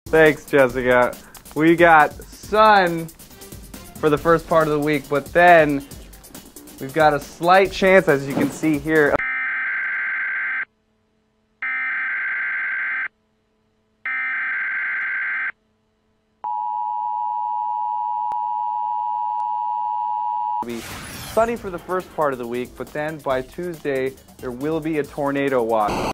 Thanks, Jessica. We got sun for the first part of the week, but then we've got a slight chance, as you can see here. Be sunny for the first part of the week, but then by Tuesday there will be a tornado watch.